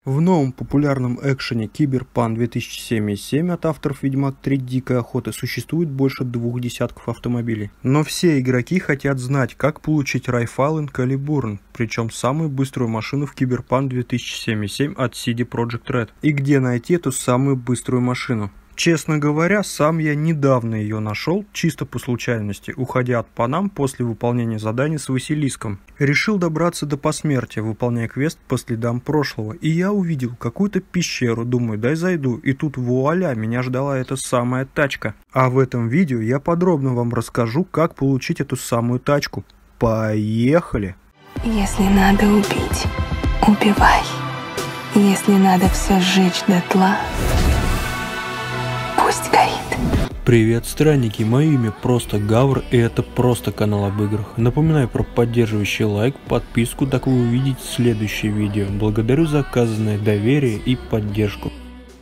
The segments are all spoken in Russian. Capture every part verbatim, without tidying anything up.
В новом популярном экшене Cyberpunk две тысячи семьдесят семь от авторов Ведьмак три Дикой охоты существует больше двух десятков автомобилей. Но все игроки хотят знать, как получить Rifleman Caliburn, причем самую быструю машину в Cyberpunk две тысячи семьдесят семь от си ди Projekt Red. И где найти эту самую быструю машину? Честно говоря, сам я недавно ее нашел, чисто по случайности, уходя от Панам после выполнения задания с Василиском. Решил добраться до посмертия, выполняя квест по следам прошлого, и я увидел какую-то пещеру, думаю, дай зайду, и тут вуаля, меня ждала эта самая тачка. А в этом видео я подробно вам расскажу, как получить эту самую тачку. Поехали! Если надо убить, убивай. Если надо все сжечь дотла, пусть горит. Привет, странники, мое имя просто Гавр, и это просто канал об играх. Напоминаю про поддерживающий лайк, подписку, так вы увидите следующее видео. Благодарю за оказанное доверие и поддержку.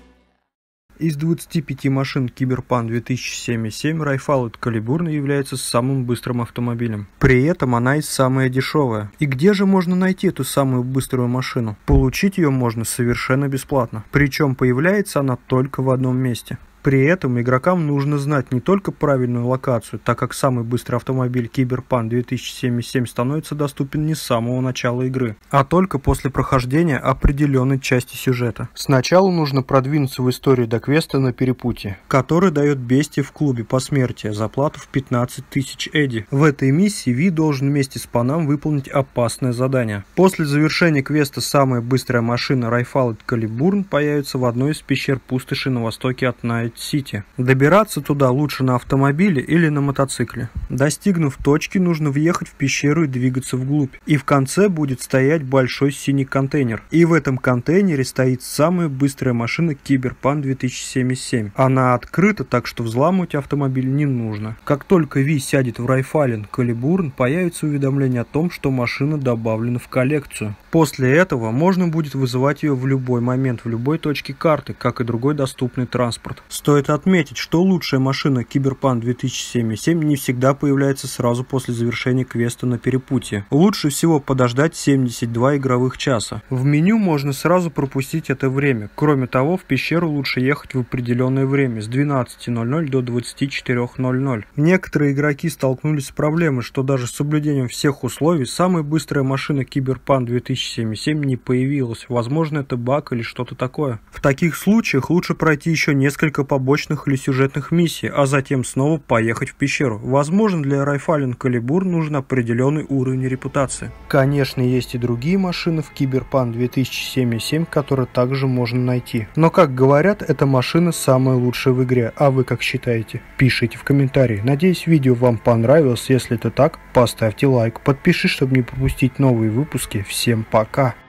Из двадцати пяти машин Cyberpunk две тысячи семьдесят семь Rifleman Caliburn является самым быстрым автомобилем. При этом она и самая дешевая. И где же можно найти эту самую быструю машину? Получить ее можно совершенно бесплатно. Причем появляется она только в одном месте. При этом игрокам нужно знать не только правильную локацию, так как самый быстрый автомобиль Cyberpunk две тысячи семьдесят семь становится доступен не с самого начала игры, а только после прохождения определенной части сюжета. Сначала нужно продвинуться в историю до квеста на перепутье, который дает бестия в клубе посмертия за плату в пятнадцать тысяч эди. В этой миссии Ви должен вместе с Панам выполнить опасное задание. После завершения квеста самая быстрая машина Rifleman Caliburn появится в одной из пещер пустоши на востоке от Найт Сити. Добираться туда лучше на автомобиле или на мотоцикле. Достигнув точки, нужно въехать в пещеру и двигаться вглубь. И в конце будет стоять большой синий контейнер. И в этом контейнере стоит самая быстрая машина Cyberpunk две тысячи семьдесят семь. Она открыта, так что взламывать автомобиль не нужно. Как только Ви сядет в Rifleman Caliburn, появится уведомление о том, что машина добавлена в коллекцию. После этого можно будет вызывать ее в любой момент, в любой точке карты, как и другой доступный транспорт. Стоит отметить, что лучшая машина Cyberpunk две тысячи семьдесят семь не всегда появляется сразу после завершения квеста на перепутье. Лучше всего подождать семьдесят два игровых часа. В меню можно сразу пропустить это время. Кроме того, в пещеру лучше ехать в определенное время с двенадцати ноль-ноль до двадцати четырёх ноль-ноль. Некоторые игроки столкнулись с проблемой, что даже с соблюдением всех условий самая быстрая машина Cyberpunk две тысячи семьдесят семь не появилась. Возможно, это баг или что-то такое. В таких случаях лучше пройти еще несколько побочных или сюжетных миссий, а затем снова поехать в пещеру. Возможно, для Rifleman Caliburn нужен определенный уровень репутации. Конечно, есть и другие машины в Cyberpunk две тысячи семьдесят семь, которые также можно найти. Но, как говорят, эта машина самая лучшая в игре. А вы как считаете? Пишите в комментарии. Надеюсь, видео вам понравилось. Если это так, поставьте лайк, подпишись, чтобы не пропустить новые выпуски. Всем пока!